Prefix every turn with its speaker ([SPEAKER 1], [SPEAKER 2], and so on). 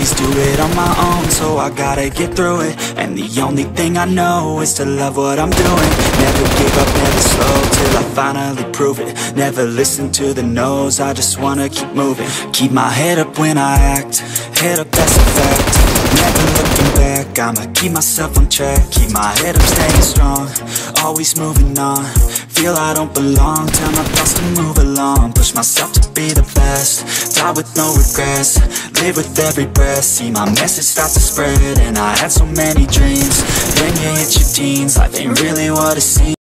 [SPEAKER 1] always do it on my own, so I gotta get through it. And the only thing I know is to love what I'm doing. Never give up, never slow, till I finally prove it. Never listen to the no's, I just wanna keep moving. Keep my head up when I act, head up, that's a fact. Never looking back, I'ma keep myself on track. Keep my head up, staying strong, always moving on. Feel I don't belong, tell my thoughts to move along. Push myself to be the best, die with no regrets. Live with every breath, see my message start to spread. And I had so many dreams, then you hit your teens. Life ain't really what it seems.